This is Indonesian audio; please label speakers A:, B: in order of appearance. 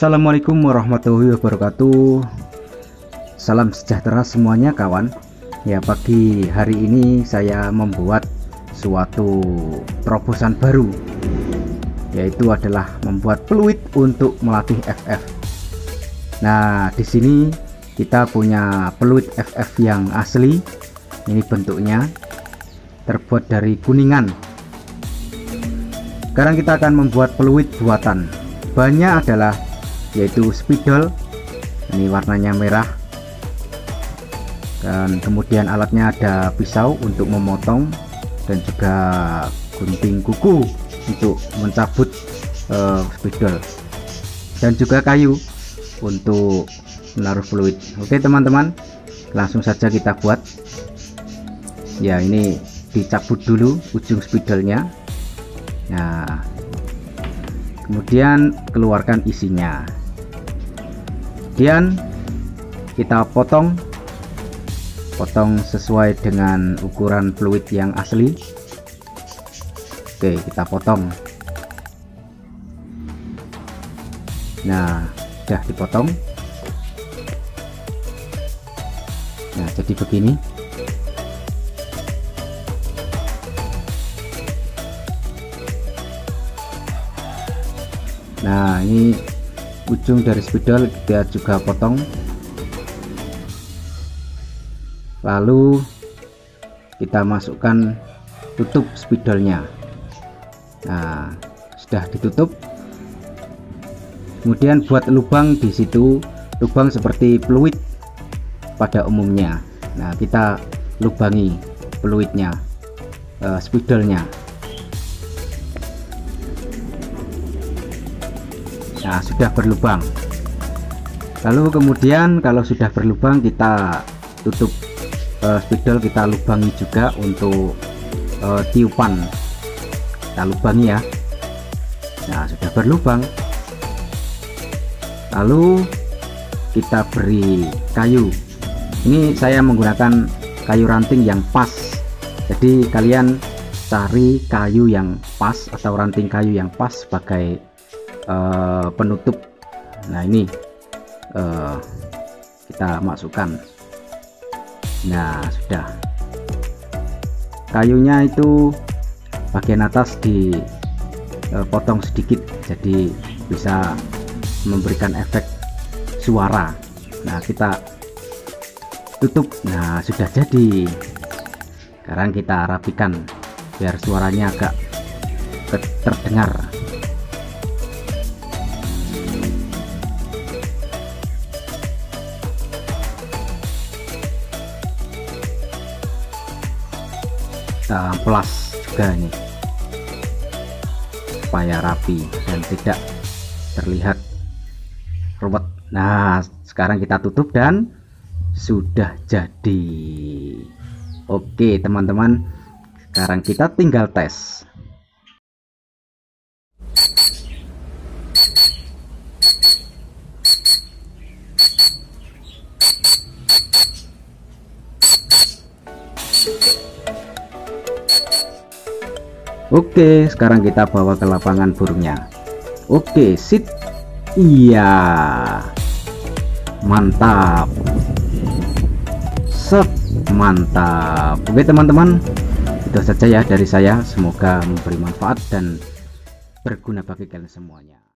A: Assalamualaikum warahmatullahi wabarakatuh. Salam sejahtera semuanya kawan. Ya, pagi hari ini saya membuat suatu terobosan baru, yaitu adalah membuat peluit untuk melatih FF. Nah, di sini kita punya peluit FF yang asli. Ini bentuknya terbuat dari kuningan. Sekarang kita akan membuat peluit buatan. Bahannya adalah yaitu spidol, ini warnanya merah, dan kemudian alatnya ada pisau untuk memotong dan juga gunting kuku untuk mencabut spidol, dan juga kayu untuk menaruh fluid. Oke teman-teman, langsung saja kita buat. Ya, ini dicabut dulu ujung spidolnya. Nah, kemudian keluarkan isinya, kemudian kita potong sesuai dengan ukuran fluid yang asli. Oke, kita potong. Nah, sudah dipotong. Nah, jadi begini. Nah, ini ujung dari spidol kita juga potong, lalu kita masukkan tutup spidolnya. Nah, sudah ditutup. Kemudian buat lubang di situ, lubang seperti peluit pada umumnya. Nah, kita lubangi peluitnya, spidolnya. Nah, sudah berlubang. Lalu kemudian kalau sudah berlubang, kita tutup spidol, kita lubangi juga untuk tiupan. Kita lubangi ya. Nah, sudah berlubang. Lalu kita beri kayu. Ini saya menggunakan kayu ranting yang pas. Jadi kalian cari kayu yang pas atau ranting kayu yang pas sebagai penutup. Nah, ini kita masukkan. Nah, sudah. Kayunya itu bagian atas dipotong sedikit, jadi bisa memberikan efek suara. Nah, kita tutup. Nah, sudah jadi. Sekarang kita rapikan biar suaranya agak terdengar. Kita amplas juga ini supaya rapi dan tidak terlihat ruwet. Nah, sekarang kita tutup dan sudah jadi. Oke teman-teman, sekarang kita tinggal tes. Oke, sekarang kita bawa ke lapangan burungnya. Oke, sit. Iya, mantap. Set, mantap. Oke teman-teman, itu saja ya dari saya. Semoga memberi manfaat dan berguna bagi kalian semuanya.